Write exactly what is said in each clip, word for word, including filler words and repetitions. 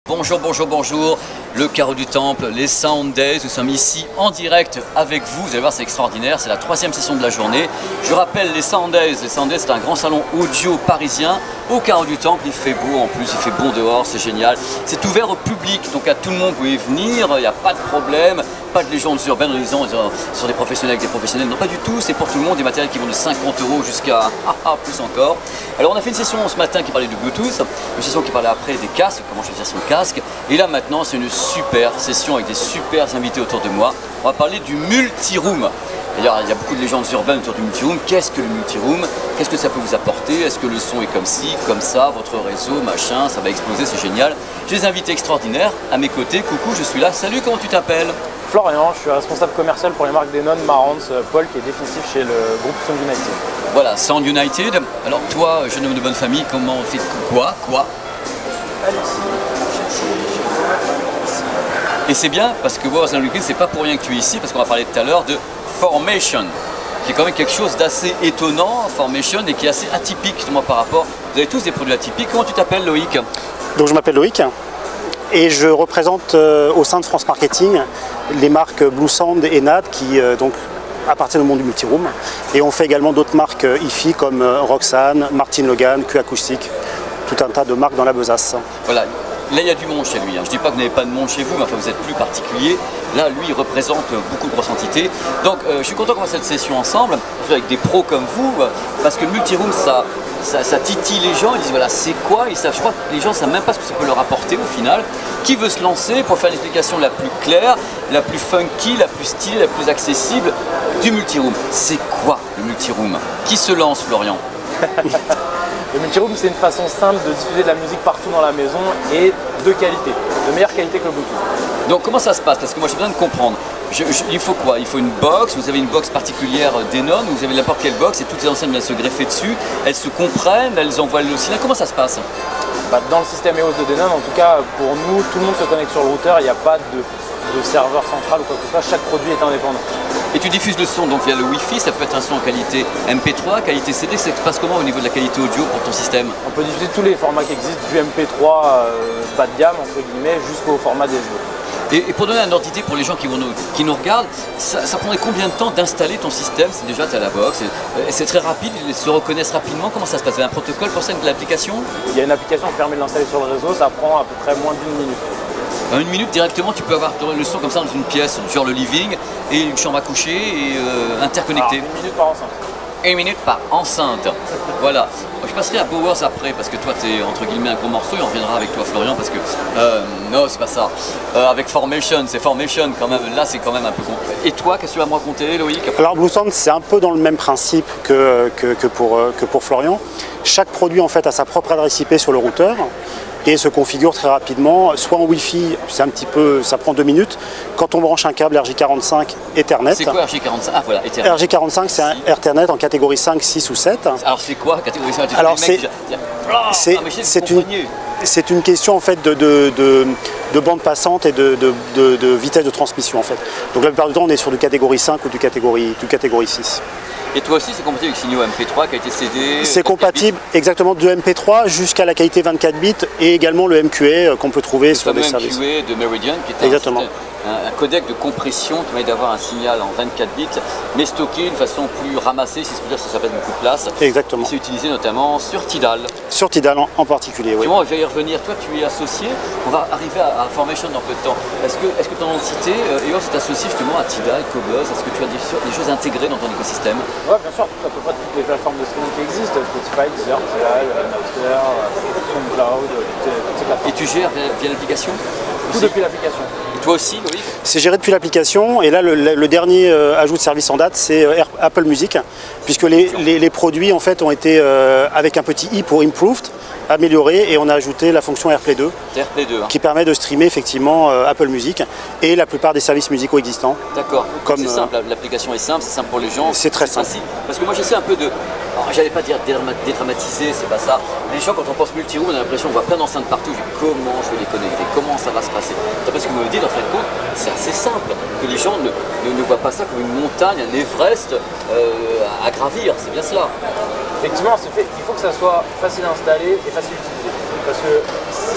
Bonjour, bonjour, bonjour, le Carreau du Temple, les Sound Days, nous sommes ici en direct avec vous, vous allez voir c'est extraordinaire, c'est la troisième session de la journée. Je rappelle les Sound Days, les Sound Days c'est un grand salon audio parisien au Carreau du Temple, il fait beau en plus, il fait bon dehors, c'est génial. C'est ouvert au public, donc à tout le monde, vous pouvez venir, il n'y a pas de problème, pas de légendes urbaines en disant sur des professionnels avec des professionnels, non pas du tout, c'est pour tout le monde, des matériels qui vont de cinquante euros jusqu'à plus encore. Alors on a fait une session ce matin qui parlait de Bluetooth, une session qui parlait après des casques, comment choisir son casque, et là maintenant c'est une super session avec des super invités autour de moi. On va parler du multi-room. D'ailleurs, il y a beaucoup de légendes urbaines autour du multi-room. Qu'est-ce que le multi-room? Qu'est-ce que ça peut vous apporter? Est-ce que le son est comme ci, comme ça, votre réseau, machin, ça va exploser, c'est génial. J'ai des invités extraordinaires à mes côtés. Coucou, je suis là. Salut, comment tu t'appelles? Florian, je suis responsable commercial pour les marques Denon, Marantz, Paul qui est définitif chez le groupe Sound United. Voilà, Sound United. Alors toi, jeune homme de bonne famille, comment on fait quoi Quoi Et c'est bien parce que Wars and Liquid, c'est pas pour rien que tu es ici, parce qu'on va parler tout à l'heure de Formation, qui est quand même quelque chose d'assez étonnant, Formation, et qui est assez atypique justement par rapport. Vous avez tous des produits atypiques. Comment tu t'appelles, Loïc? Donc je m'appelle Loïc et je représente euh, au sein de France Marketing les marques Bluesound et N A D qui euh, donc appartiennent au monde du multiroom, et on fait également d'autres marques euh, hi-fi comme euh, Roxane, Martin Logan, Q Acoustic, tout un tas de marques dans la besace. Voilà. Là, il y a du monde chez lui. Je ne dis pas que vous n'avez pas de monde chez vous, mais enfin, vous êtes plus particulier. Là, lui, il représente beaucoup de grosses entités. Donc, euh, je suis content qu'on fasse cette session ensemble, avec des pros comme vous, parce que le multiroom, ça, ça, ça titille les gens. Ils disent, voilà, c'est quoi? Ils savent, je crois que les gens ne savent même pas ce que ça peut leur apporter au final. Qui veut se lancer pour faire l'explication la plus claire, la plus funky, la plus stylée, la plus accessible du multiroom? C'est quoi le multiroom? Qui se lance, Florian? Le multiroom, c'est une façon simple de diffuser de la musique partout dans la maison et de qualité, de meilleure qualité que le Bluetooth. Donc comment ça se passe? Parce que moi j'ai besoin de comprendre. Je, je, il faut quoi? Il faut une box, vous avez une box particulière Denon, vous avez n'importe quelle box et toutes les enseignes viennent se greffer dessus, elles se comprennent, elles envoient le signal. Comment ça se passe? Bah, dans le système E O S de Denon, en tout cas pour nous, tout le monde se connecte sur le routeur, il n'y a pas de, de serveur central ou quoi que ce soit, chaque produit est indépendant. Et tu diffuses le son donc via le Wi-Fi, ça peut être un son en qualité M P trois, qualité C D, ça se passe comment au niveau de la qualité audio pour ton système? On peut diffuser tous les formats qui existent, du M P trois euh, bas de gamme entre guillemets jusqu'au format D S D. Et, et pour donner un ordre d'idée pour les gens qui, vont nous, qui nous regardent, ça, ça prendrait combien de temps d'installer ton système? C'est déjà tu as la box, c'est très rapide, ils se reconnaissent rapidement. Comment ça se passe? Vous avez un protocole pour ça de l'application? Il y a une application qui permet de l'installer sur le réseau, ça prend à peu près moins d'une minute. En une minute directement, tu peux avoir le son comme ça dans une pièce, genre le living, et une chambre à coucher et euh, interconnecté. Alors, une minute par enceinte. Une minute par enceinte. Voilà. Je passerai à Bowers après parce que toi tu es entre guillemets un gros morceau et on reviendra avec toi Florian parce que euh, non c'est pas ça. Euh, avec Formation, c'est Formation quand même, là c'est quand même un peu con. Et toi qu'est-ce que tu vas me raconter Loïc? Alors Bluesound c'est un peu dans le même principe que, que, que, pour, que pour Florian. Chaque produit en fait a sa propre adresse I P sur le routeur et se configure très rapidement, soit en Wi-Fi, c'est un petit peu, ça prend deux minutes. Quand on branche un câble R J quarante-cinq Ethernet. C'est quoi R J quarante-cinq? Ah voilà, Ethernet. R J quarante-cinq c'est un Ethernet en catégorie cinq, six ou sept. Alors c'est quoi catégorie cinq? Alors c'est une, c'est une question en fait de, de, de, de bande passante et de, de, de, de vitesse de transmission en fait. Donc la plupart du temps on est sur du catégorie cinq ou du catégorie, du catégorie six. Et toi aussi c'est compatible avec signaux M P trois, qualité C D? C'est compatible exactement de M P trois jusqu'à la qualité vingt-quatre bits et également le M Q A qu'on peut trouver le sur des services. Le M Q A de Meridian qui est exactement. Un, un codec de compression qui permet d'avoir un signal en vingt-quatre bits mais stocké d'une façon plus ramassée, si je peux dire, ça s'appelle beaucoup de place. Exactement. C'est utilisé notamment sur Tidal. Sur Tidal en, en particulier, oui. Bon, je vais y revenir. Toi, tu es associé. On va arriver à, à Formation dans peu de temps. Est-ce que, est-ce que ton entité euh, E O S est associée justement à Tidal, Cobuzz? Est-ce que tu as des, des choses intégrées dans ton écosystème? Oui, bien sûr. À peu près toutes les plateformes de streaming qui existent, Spotify, Deezer, Tidal, Napster, SoundCloud, toutes, toutes ces plateformes. Et tu gères via, via l'application? Tout depuis l'application. Et toi aussi, Loïc? C'est géré depuis l'application et là le, le, le dernier euh, ajout de service en date c'est euh, Apple Music puisque les, les, les produits en fait ont été euh, avec un petit i pour improved, améliorés et on a ajouté la fonction AirPlay deux, AirPlay deux hein. qui permet de streamer effectivement euh, Apple Music et la plupart des services musicaux existants. D'accord, c'est euh, simple, l'application est simple, c'est simple pour les gens. C'est très simple. Facile. Parce que moi j'essaie un peu de, j'allais pas dire dédramatiser, c'est pas ça. Les gens quand on pense multi-room on a l'impression qu'on voit plein d'enceintes partout, je dis comment je vais les connecter, comment ça va se passer. Parce que vous me dites en fin de compte, c'est assez simple, que les gens ne, ne, ne voient pas ça comme une montagne, un Everest euh, à gravir, c'est bien cela. Effectivement, fait, il faut que ça soit facile à installer et facile à utiliser. Parce que si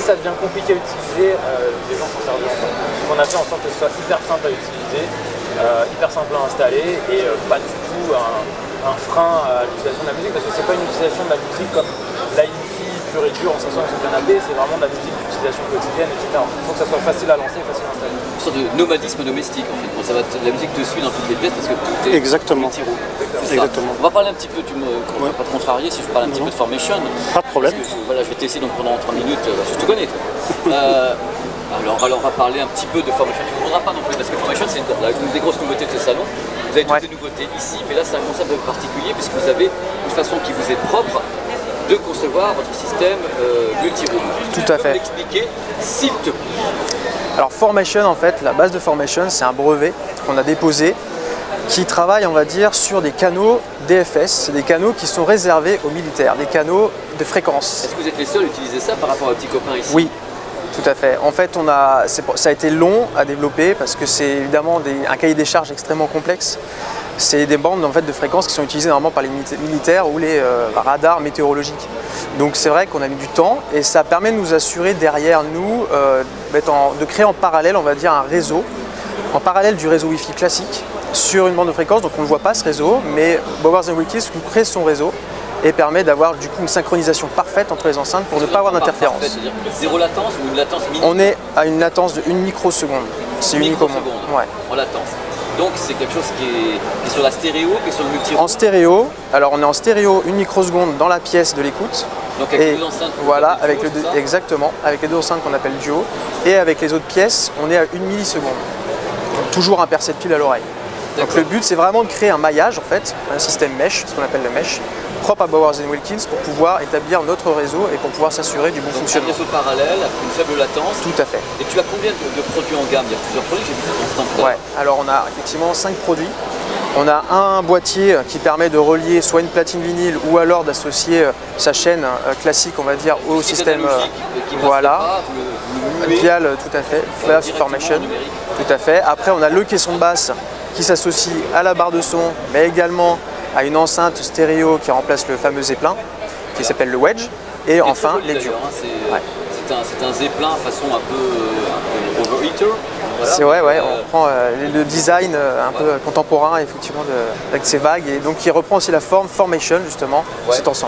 ça devient compliqué à utiliser, euh, les gens s'en servent ensemble. Donc on a fait en sorte que ce soit hyper simple à utiliser, euh, hyper simple à installer et euh, pas du tout un, un frein à l'utilisation de la musique, parce que c'est pas une utilisation de la musique comme la hi-fi pure et dure en s'assoyant sur son canapé, c'est vraiment de la musique d'utilisation quotidienne, et cetera. Il faut que ça soit facile à lancer, facile à installer. Une sorte de nomadisme domestique en fait. Bon, ça va te- la musique te suit dans toutes les pièces parce que tout est Exactement. multi-room. C'est ça. Exactement. On va parler un petit peu, tu me on va pas te contrarier si je parle un petit peu de Formation. Pas de problème. Parce que je, voilà, je vais t'essayer donc pendant trois minutes, euh, je te connais toi. Euh, alors, alors on va parler un petit peu de Formation. Tu ne comprendras pas non plus parce que Formation c'est une, la- une des grosses nouveautés de ce salon. Vous avez toutes Ouais. les nouveautés ici, mais là c'est un concept particulier puisque vous avez une façon qui vous est propre de concevoir votre système euh, multi-room. Tout Tu à peux fait. me l'expliquer s'il te plaît. Alors Formation, en fait, la base de Formation, c'est un brevet qu'on a déposé qui travaille, on va dire, sur des canaux D F S. C'est des canaux qui sont réservés aux militaires, des canaux de fréquence. Est-ce que vous êtes les seuls à utiliser ça par rapport à petits copains ici? Oui, tout à fait. En fait, on a, c'est pour- ça a été long à développer parce que c'est évidemment des- un cahier des charges extrêmement complexe. C'est des bandes en fait, de fréquences qui sont utilisées normalement par les milita- militaires ou les euh, radars météorologiques. Donc c'est vrai qu'on a mis du temps et ça permet de nous assurer derrière nous euh, d'être en- de créer en parallèle, on va dire, un réseau, en parallèle du réseau Wi-Fi classique sur une bande de fréquence. Donc on ne voit pas ce réseau, mais Bowers and Wilkins nous crée son réseau et permet d'avoir du coup une synchronisation parfaite entre les enceintes pour ne pas avoir d'interférence. Parfait, c'est-à-dire zéro latence ou une latence minimum? On est à une latence de une microseconde. C'est unique au monde. Microseconde Ouais. en latence. Donc c'est quelque chose qui est, qui est sur la stéréo, qui est sur le multi. En stéréo, alors on est en stéréo une microseconde dans la pièce de l'écoute. Donc avec Et les deux enceintes. qu'on voilà, appelle avec duo, le deux- c'est ça exactement, avec les deux enceintes qu'on appelle duo. Et avec les autres pièces, on est à une milliseconde. Donc, toujours imperceptible à l'oreille. Donc D'accord. le but, c'est vraiment de créer un maillage, en fait, un système mesh, ce qu'on appelle le mesh, propre à Bowers and Wilkins pour pouvoir établir notre réseau et pour pouvoir s'assurer du bon Donc un fonctionnement. réseau parallèle avec une faible latence. Tout à fait. Et tu as combien de, de produits en gamme? Il y a plusieurs produits, j'ai vu sur ton stand. tout à Ouais, alors on a effectivement cinq produits. On a un boîtier qui permet de relier soit une platine vinyle ou alors d'associer euh, sa chaîne euh, classique, on va dire, au l'heure. Ce qui est système. euh, analogique, qui ne voilà. reste pas, vous le- vous le muez, Dial, tout à fait. euh, Flash directement Formation. en numérique. Tout à fait. Après, on a le caisson de basse qui s'associe à la barre de son, mais également à une enceinte stéréo qui remplace le fameux Zeppelin, qui s'appelle le Wedge. Et Il est enfin, très joli, les duos. d'ailleurs, hein, C'est Ouais. c'est un, c'est un zeppelin façon un peu, euh, un peu overheater. Voilà. C'est vrai, ouais, Euh, on reprend euh, le design euh, un peu contemporain, effectivement, de, avec ses vagues, et donc qui reprend aussi la forme Formation, justement, de Ouais. cet ensemble.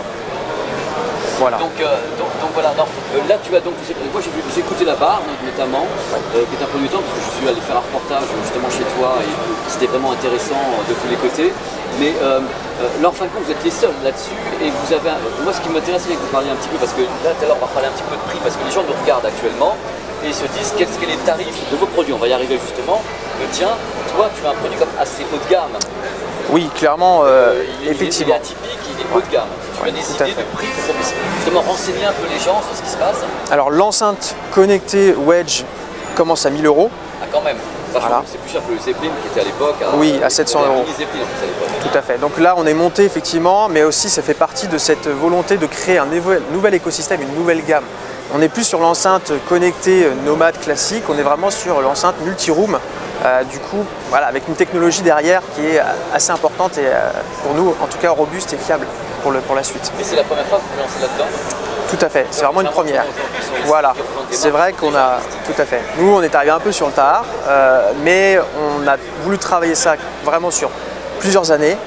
Voilà. Donc, euh, donc, donc voilà, non, euh, là tu as donc, moi j'ai vu- j'ai écouté la barre notamment, euh, qui est un peu du temps parce que je suis allé faire un reportage justement chez toi et c'était vraiment intéressant euh, de tous les côtés. Mais euh, euh, là en fin de compte vous êtes les seuls là-dessus et vous avez, un- moi ce qui m'intéressait que vous parliez un petit peu parce que là tout à l'heure on va parler un petit peu de prix parce que les gens nous regardent actuellement et ils se disent quels sont les tarifs de vos produits. On va y arriver justement. Le tien, toi tu as un produit comme assez haut de gamme. Oui, clairement, euh, Euh, il est- effectivement. Il est atypique, il est haut de gamme. Tu Ouais, as tout à décidé fait. de prix pour qu'on puisse justement renseigner un peu les gens sur ce qui se passe. Alors, l'enceinte connectée Wedge commence à mille euros. Ah quand même, sachant Voilà. que c'est plus cher que le Zeppelin qui était à l'époque. Oui, à sept cents la euros. mini Zeppelin en plus à l'époque. Tout à fait. Donc là, on est monté effectivement, mais aussi ça fait partie de cette volonté de créer un nouvel, nouvel écosystème, une nouvelle gamme. On n'est plus sur l'enceinte connectée euh, nomade classique, on est vraiment sur l'enceinte multi-room. Euh, du coup, voilà, avec une technologie derrière qui est euh, assez importante et euh, pour nous, en tout cas, robuste et fiable pour, le, pour la suite. Et c'est la première fois que vous vous lancez là-dedans. Tout à fait, c'est vraiment une première. Voilà, c'est vrai qu'on a, tout à fait. Nous, on est arrivé un peu sur le tard, euh, mais on a voulu travailler ça vraiment sur plusieurs années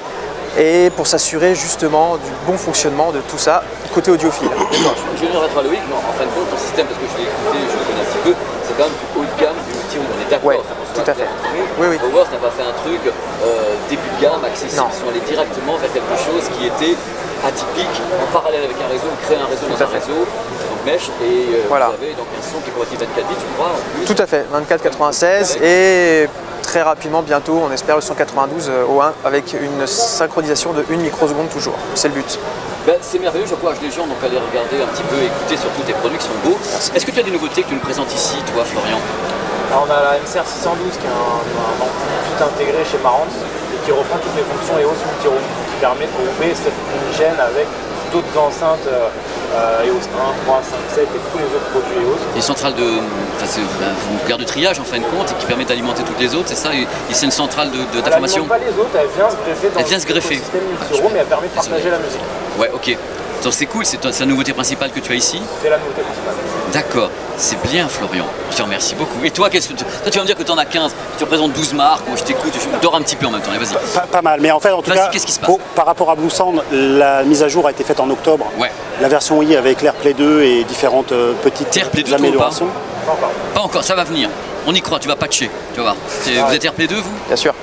et pour s'assurer justement du bon fonctionnement de tout ça côté audiophile. Je vais revenir à Loïc, mais en fin de compte, ton système, parce que je l'ai écouté, je le connais un petit peu, c'est quand même du haut de gamme, du multi-room, on est d'accord. Ouais, enfin, qu'on tout soit à fait. clair. Oui, oui. Bowers n'a pas fait un truc euh, début de gamme, accessible, Non. ils sont allés directement vers quelque chose qui était atypique, en parallèle avec un réseau, créer un réseau dans à un fait. réseau, donc mesh, et euh, Voilà. vous avez donc un son qui est compatible vingt-quatre bits, tu crois, en plus. Tout à fait, vingt-quatre quatre-vingt-seize et très rapidement, bientôt, on espère le cent quatre-vingt-douze au un avec une synchronisation de une microseconde toujours. C'est le but. Ben, c'est merveilleux, j'encourage les gens donc, à aller regarder un petit peu, écouter surtout tes produits qui sont beaux. Est-ce que tu as des nouveautés que tu nous présentes ici, toi, Florian? Alors on a la M C R six cent douze qui est un, un ampli tout intégré chez Marantz et qui reprend toutes les fonctions E O S multi-room qui permet de rouler cette mini-chaîne avec d'autres enceintes euh, E O S un, trois, cinq, sept et tous les autres produits E O S. Des centrales de, enfin, c'est ben, une gare de triage en fin de compte et qui permet d'alimenter toutes les autres, c'est ça? Et et c'est une centrale de- de- Elle d'information? n'alimente pas les autres, elle vient se greffer dans Elle vient se greffer. le système multi-room et elle permet de partager la musique. Ouais, ok. Donc c'est cool, c'est ta- c'est la nouveauté principale que tu as ici. C'est la nouveauté principale. D'accord, c'est bien Florian, je te remercie beaucoup. Et toi, qu'est-ce que tu... toi, tu vas me dire que tu en as quinze, tu représentes douze marques, moi je t'écoute, je dors un petit peu en même temps, allez vas-y. Pas, pas mal, mais en fait en tout cas, qu'est-ce qui se passe pour, par rapport à Blue Sound, la mise à jour a été faite en octobre. Ouais. La version i avec l'AirPlay deux et différentes euh, petites AirPlay deux, améliorations. Pas encore. Pas encore, ça va venir. On y croit, tu vas patcher, tu vas voir. Ah, vous êtes AirPlay deux vous? Bien sûr.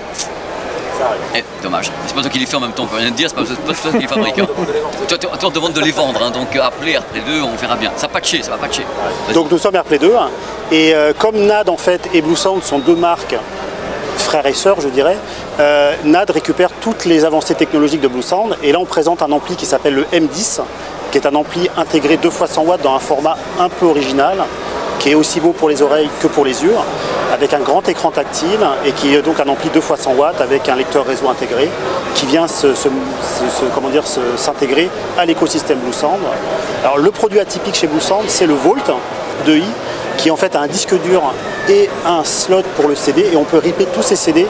Eh, dommage. C'est pas toi qui les fais en même temps, on peut rien te dire, c'est pas, pas toi qui les fabrique. Hein. Toi, toi, on te demande de les vendre, hein, donc appelez AirPlay deux, on verra bien. Ça patcher, ça va patcher. Donc nous sommes AirPlay deux, et euh, comme N A D en fait et Blue Sound sont deux marques frères et sœurs, je dirais, euh, N A D récupère toutes les avancées technologiques de Blue Sound, et là on présente un ampli qui s'appelle le M dix, qui est un ampli intégré deux fois cent watts dans un format un peu original, qui est aussi beau pour les oreilles que pour les yeux, avec un grand écran tactile et qui est donc un ampli deux fois cent watts avec un lecteur réseau intégré qui vient se, se, se, comment dire, se, s'intégrer à l'écosystème Blue Sound. Alors le produit atypique chez Blue Sound, c'est le Volt deux i qui en fait a un disque dur et un slot pour le C D, et on peut ripper tous ces C D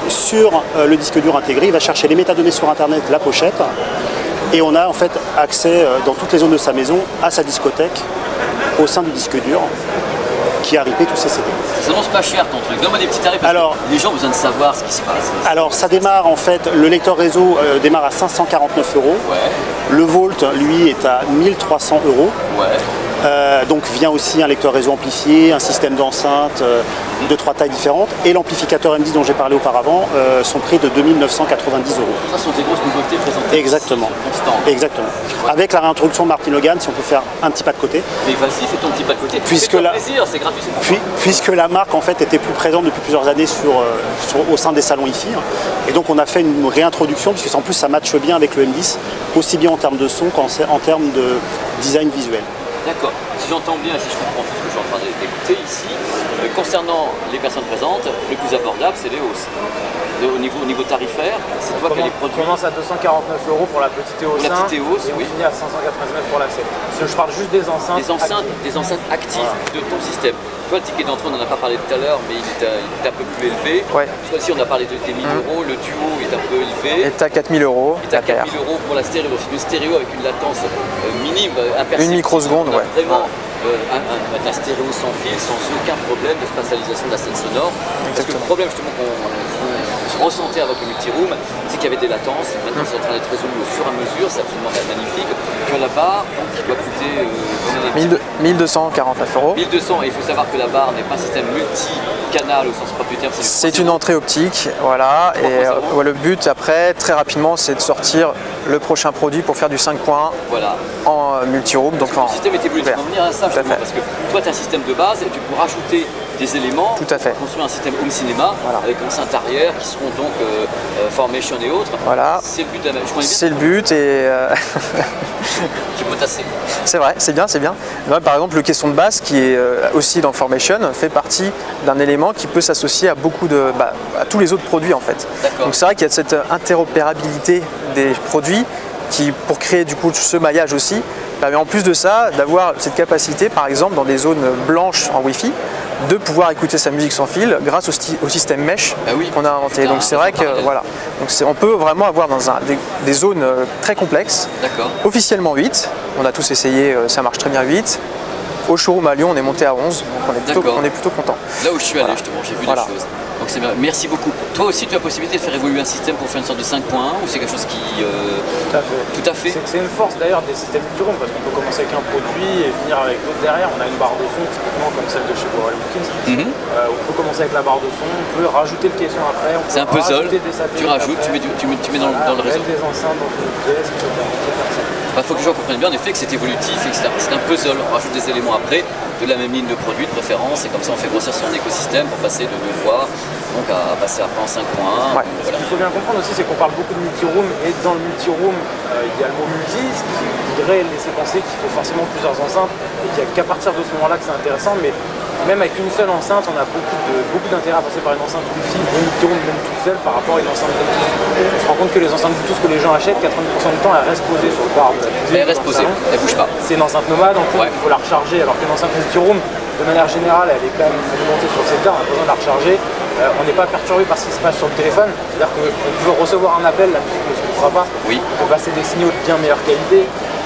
sur euh, le disque dur intégré. Il va chercher les métadonnées sur internet, la pochette, et on a en fait accès euh, dans toutes les zones de sa maison à sa discothèque au sein du disque dur qui a ripé tous ces C D. Ça n'annonce pas cher ton truc, donne-moi des petits tarifs parce alors, que les gens ont besoin de savoir ce qui se passe. Alors ça démarre en fait, le lecteur réseau euh, démarre à cinq cent quarante-neuf euros. Ouais. Le Volt lui est à mille trois cents euros. Ouais. Euh, donc vient aussi un lecteur réseau amplifié, un système d'enceinte euh, de trois tailles différentes, et l'amplificateur M dix dont j'ai parlé auparavant, euh, son prix de deux mille neuf cent quatre-vingt-dix euros. Ça sont des grosses nouveautés présentées. Exactement. Constant. Exactement. Ouais. Avec la réintroduction de Martin Logan, si on peut faire un petit pas de côté. Mais vas-y, fais ton petit pas de côté. Puisque fais-toi la... plaisir, c'est gratuit, c'est pour Puis, puisque la marque en fait était plus présente depuis plusieurs années sur, euh, sur, au sein des salons hi-fi, et donc on a fait une réintroduction, puisque en plus ça matche bien avec le M dix, aussi bien en termes de son qu'en en termes de design visuel. D'accord. Si j'entends bien, si je comprends tout ce que je suis en train d'écouter ici, euh, concernant les personnes présentes, le plus abordable, c'est les hausses. De, au, niveau, au niveau tarifaire, c'est toi qui as les produits. On commence à deux cent quarante-neuf euros pour la petite Eos La petite Eos, et on oui. finit à cinq cent quatre-vingt-dix-neuf pour la C. Si je parle juste des enceintes. Des enceintes, actives. des enceintes actives voilà. de ton système. Toi, le ticket d'entrée, on n'en a pas parlé tout à l'heure, mais il est, il est un peu plus élevé. Ouais. Soit ici, on a parlé de tes mille mmh. euros, le duo est un peu élevé. Et t'as quatre mille euros. Et t'as quatre mille euros pour la stéréo. C'est une stéréo avec une latence euh, minime, imperceptible. Une microseconde, ouais. Vraiment. Euh, un, un, de la stéréo sans fil, sans aucun problème de spatialisation de la scène sonore. Exactement. Parce que le problème justement qu'on qu ressentait avec le multi-room, c'est qu'il y avait des latences. Maintenant, mmh. c'est en train d'être résolu au fur et à mesure, c'est absolument magnifique. Tu as la barre donc, qui doit coûter euh, mille deux cent quarante-neuf euros. mille deux cents, et il faut savoir que la barre n'est pas un système multi-canal au sens propre du terme. C'est une entrée optique, voilà. Et euh, le but après, très rapidement, c'est de sortir le prochain produit pour faire du cinq point un voilà. en euh, multi-room. Donc le système est évolué, tu vas venir à ça justement, parce que toi tu as un système de base et tu peux rajouter des éléments Tout à fait. pour construire un système home cinéma voilà. avec enceinte arrière qui seront donc euh, euh, formation et autres. Voilà. C'est le but de la même. C'est le but et. Euh... J'ai potassé. C'est vrai, c'est bien, c'est bien. Là, par exemple, le caisson de basse qui est euh, aussi dans Formation fait partie d'un élément qui peut s'associer à beaucoup de, bah, à tous les autres produits en fait. Donc c'est vrai qu'il y a cette interopérabilité des produits qui, pour créer du coup ce maillage aussi, permet en plus de ça d'avoir cette capacité, par exemple dans des zones blanches en Wi-Fi, de pouvoir écouter sa musique sans fil grâce au, au système mesh bah oui, qu'on a inventé. Donc c'est vrai que voilà, donc on peut vraiment avoir dans un, des, des zones très complexes. Officiellement huit, on a tous essayé, ça marche très bien huit. Au showroom à Lyon, on est monté à onze, donc on est plutôt, on est plutôt content. Là où je suis allé, voilà. justement, j'ai vu voilà. des choses. Donc c'est bien. Merci beaucoup. Toi aussi, tu as la possibilité de faire évoluer un système pour faire une sorte de cinq point un ou c'est quelque chose qui... Euh... Tout à fait. Tout à fait. C'est une force d'ailleurs des systèmes multi-room parce qu'on peut commencer avec un produit et finir avec d'autres derrière. On a une barre de son typiquement comme celle de chez Borel Wilkins. Mm-hmm. euh, on peut commencer avec la barre de son, on peut rajouter le caisson après. C'est un puzzle. Tu rajoutes, tu mets, tu mets, tu mets dans, voilà, dans le réseau. des enceintes dans une pièce, et cetera. Il bah, faut que les gens comprennent bien en effet que c'est évolutif et que c'est un, un puzzle. On rajoute des éléments après, de la même ligne de produit de préférence, et comme ça on fait grossir son écosystème pour passer de deux voix donc à, à passer après en cinq point un. Ouais. Voilà. Ce qu'il faut bien comprendre aussi, c'est qu'on parle beaucoup de multi-room, et dans le multi-room, euh, il y a le mot multi, ce qui voudrait laisser penser qu'il faut forcément plusieurs enceintes, et qu'il n'y a qu'à partir de ce moment-là que c'est intéressant, mais même avec une seule enceinte, on a beaucoup de beaucoup d'intérêt à passer par une enceinte Wi-Fi, une multi-room même toute seule par rapport à une enceinte Bluetooth. On se rend compte que les enceintes Bluetooth que les gens achètent, quatre-vingt-dix pour cent du temps, elles restent posées sur le bar de la cuisine. Elle reste posée, elle bouge pas. C'est une enceinte nomade, en fait, ouais. il faut la recharger, alors qu'une enceinte multi-room, de manière générale, elle est quand même alimentée sur le secteur, on a besoin de la recharger. Euh, on n'est pas perturbé par ce qui se passe sur le téléphone, c'est-à-dire qu'on peut recevoir un appel, la musique ne se coupera pas, oui. on peut passer des signaux de bien meilleure qualité.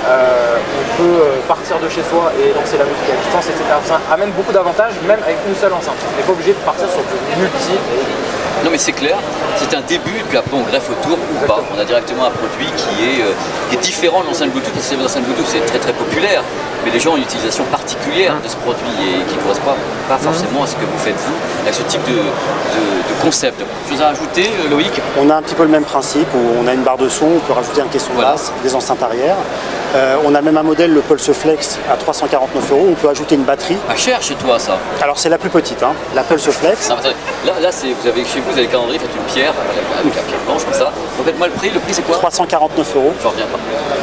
Euh, on peut partir de chez soi et lancer la musique à distance, et cetera. Ça amène beaucoup d'avantages, même avec une seule enceinte. On n'est pas obligé de partir sur du multi. Non mais c'est clair, c'est un début, puis après on greffe autour ou pas. On a directement un produit qui est, euh, qui est différent de l'enceinte Bluetooth, parce que l'enceinte Bluetooth c'est très très populaire, mais les gens ont une utilisation particulière de ce produit et qui ne correspond pas, pas forcément à ce que vous faites vous, avec ce type de, de, de concept. Chose à ajouter, Loïc? On a un petit peu le même principe, où on a une barre de son, on peut rajouter un caisson de Voilà. basse, des enceintes arrière. Euh, on a même un modèle, le Pulse Flex, à trois cent quarante-neuf euros, on peut ajouter une batterie. Pas cher chez toi ça. Alors c'est la plus petite, hein, la Pulse Flex. Non, attendez. Là, là c'est, vous avez, chez vous, vous avez le calendrier, faites une pierre, avec la pierre blanche comme ça. Faites-moi le prix, le prix c'est quoi? trois cent quarante-neuf euros. Je reviens pas.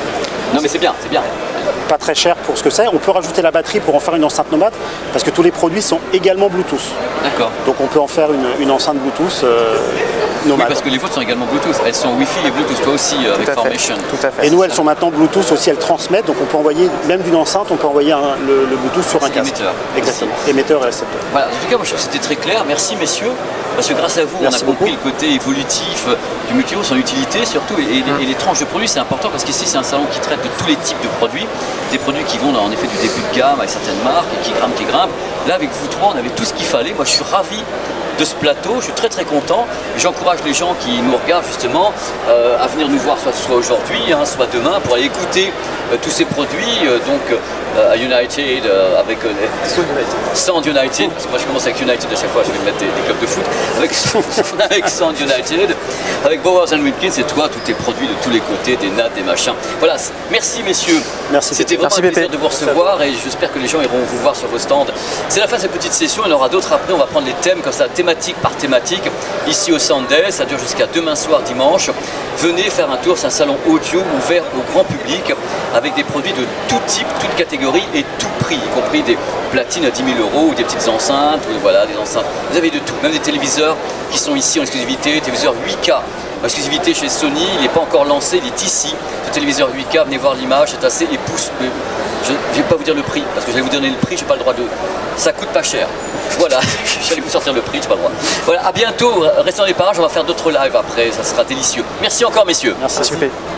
Non mais c'est bien, c'est bien. Pas très cher pour ce que c'est. On peut rajouter la batterie pour en faire une enceinte nomade, parce que tous les produits sont également Bluetooth. D'accord. Donc on peut en faire une, une enceinte Bluetooth euh, Oui, nomade. parce que les vôtres sont également Bluetooth. Elles sont Wi-Fi et Bluetooth, toi aussi, euh, avec Tout à fait. Formation. Tout à fait. Et nous, elles sont maintenant Bluetooth aussi, elles transmettent, donc on peut envoyer, même d'une enceinte, on peut envoyer un- le, le Bluetooth sur un C'est casque. émetteur. Exactement, émetteur et récepteur. Voilà, en tout cas, moi je trouve que c'était très clair. Merci messieurs, parce que grâce à vous, Merci on a compris beaucoup. le côté évolutif du multiro, son utilité surtout, et, et les, et les tranches de produits, c'est important parce qu'ici c'est un salon qui traite de tous les types de produits, des produits qui vont dans, en effet du début de gamme avec certaines marques et qui grimpent, qui grimpent. Là, avec vous trois, on avait tout ce qu'il fallait. Moi, je suis ravi de ce plateau, je suis très très content. J'encourage les gens qui nous regardent justement euh, à venir nous voir soit, soit aujourd'hui, hein, soit demain, pour aller écouter euh, tous ces produits. euh, donc euh, à United, euh, avec euh, les- Sound United, parce que moi je commence avec United à chaque fois, je vais mettre des, des clubs de foot, avec, avec Sound United, avec Bowers and Wilkins, et toi, tous tes produits de tous les côtés, des nattes, des machins. Voilà, c- merci messieurs. Merci. C'était vraiment Merci, un plaisir Pépé. de vous recevoir et j'espère que les gens iront vous voir sur vos stands. C'est la fin de cette petite session, il y en aura d'autres après, on va prendre les thèmes comme ça, thématique par thématique, ici au Sound Day, ça dure jusqu'à demain soir, dimanche. Venez faire un tour, c'est un salon audio ouvert au grand public, avec des produits de tout type, toute catégorie et tout prix, y compris des platines à dix mille euros ou des petites enceintes, ou voilà, des enceintes. Vous avez de tout, même des téléviseurs qui sont ici en exclusivité, téléviseurs huit K. En exclusivité chez Sony, il n'est pas encore lancé, il est ici. Ce téléviseur huit K, venez voir l'image, c'est assez épousse. Je ne vais pas vous dire le prix, parce que j'allais vous donner le prix, je n'ai pas le droit de... Ça coûte pas cher. Voilà, j'allais vous sortir le prix, je n'ai pas le droit. Voilà, à bientôt, restez dans les parages, on va faire d'autres lives après, ça sera délicieux. Merci encore messieurs. Merci. Merci, Pépé.